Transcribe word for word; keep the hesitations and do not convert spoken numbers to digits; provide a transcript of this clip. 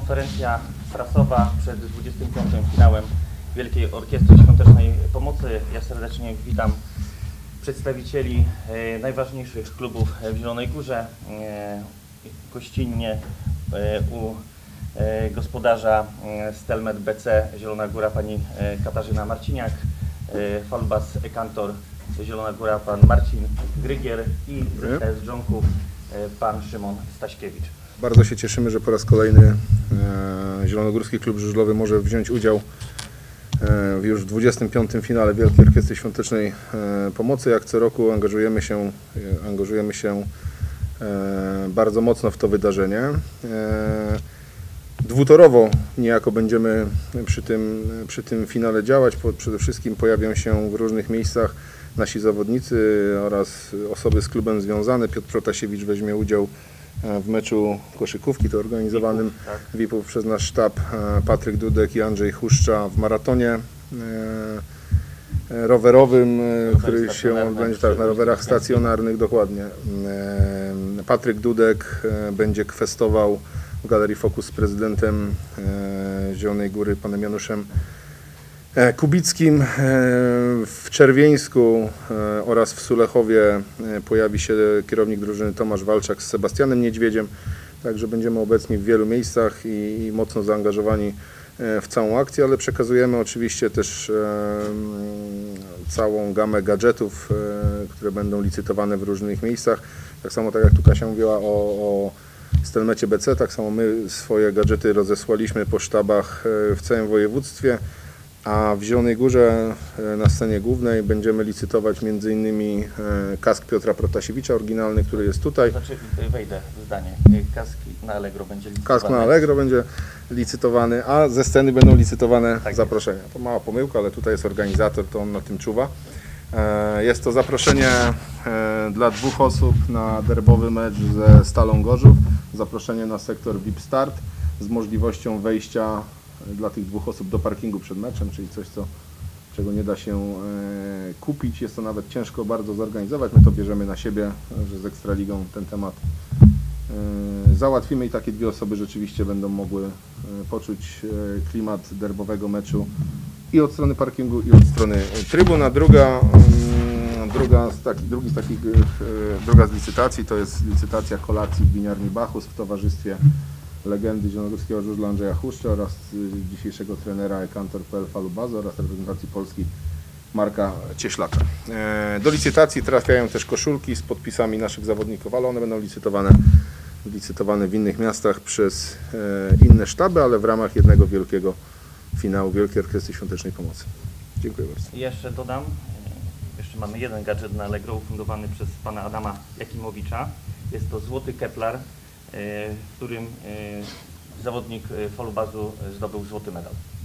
konferencja prasowa przed dwudziestym piątym finałem Wielkiej Orkiestry Świątecznej Pomocy. Ja serdecznie witam przedstawicieli e, najważniejszych klubów w Zielonej Górze. E, gościnnie e, u e, gospodarza e, Stelmet B C Zielona Góra pani e, Katarzyna Marciniak, e, Falubaz Ekantor Zielona Góra pan Marcin Grygier i z Dżonków e, pan Szymon Staśkiewicz. Bardzo się cieszymy, że po raz kolejny e, Zielonogórski Klub Żużlowy może wziąć udział e, w już dwudziestym piątym finale Wielkiej Orkiestry Świątecznej e, Pomocy. Jak co roku angażujemy się, e, angażujemy się e, bardzo mocno w to wydarzenie. E, dwutorowo niejako będziemy przy tym, przy tym finale działać. Po, przede wszystkim pojawią się w różnych miejscach nasi zawodnicy oraz osoby z klubem związane. Piotr Protasiewicz weźmie udział w meczu koszykówki, to organizowanym V I P-ów przez nasz sztab, Patryk Dudek i Andrzej Huszcza w maratonie rowerowym, który się odbędzie tak, na rowerach stacjonarnych, dokładnie. Patryk Dudek będzie kwestował w Galerii Focus z prezydentem Zielonej Góry, panem Januszem Kubickim. W Czerwieńsku oraz w Sulechowie pojawi się kierownik drużyny Tomasz Walczak z Sebastianem Niedźwiedziem. Także będziemy obecni w wielu miejscach i, i mocno zaangażowani w całą akcję, ale przekazujemy oczywiście też całą gamę gadżetów, które będą licytowane w różnych miejscach. Tak samo tak jak tu Kasia mówiła o, o Stelmecie B C, tak samo my swoje gadżety rozesłaliśmy po sztabach w całym województwie. A w Zielonej Górze na scenie głównej będziemy licytować między innymi kask Piotra Protasiewicza, oryginalny, który jest tutaj. Znaczy, wejdę w zdanie. Kask na Allegro będzie licytowany. Kask na Allegro będzie licytowany, a ze sceny będą licytowane tak zaproszenia. To mała pomyłka, ale tutaj jest organizator, to on na tym czuwa. Jest to zaproszenie dla dwóch osób na derbowy mecz ze Stalą Gorzów. Zaproszenie na sektor V I P Start z możliwością wejścia dla tych dwóch osób do parkingu przed meczem, czyli coś, co, czego nie da się e, kupić. Jest to nawet ciężko bardzo zorganizować. My to bierzemy na siebie, że z Ekstraligą ten temat e, załatwimy i takie dwie osoby rzeczywiście będą mogły e, poczuć e, klimat derbowego meczu i od strony parkingu, i od strony trybun. A druga, mm, druga z taki, drugi z takich, e, druga z licytacji to jest licytacja kolacji w winiarni Bachus w towarzystwie legendy zielonogórskiego żużla Andrzeja Huszcza oraz dzisiejszego trenera Ekantor kropka p l Falubazu oraz reprezentacji Polski Marka Cieślaka. Do licytacji trafiają też koszulki z podpisami naszych zawodników, ale one będą licytowane, licytowane w innych miastach przez inne sztaby, ale w ramach jednego wielkiego finału Wielkiej Orkiestry Świątecznej Pomocy. Dziękuję bardzo. I jeszcze dodam, jeszcze mamy jeden gadżet na Allegro ufundowany przez pana Adama Jakimowicza. Jest to złoty Kepler, w którym zawodnik Falubazu zdobył złoty medal.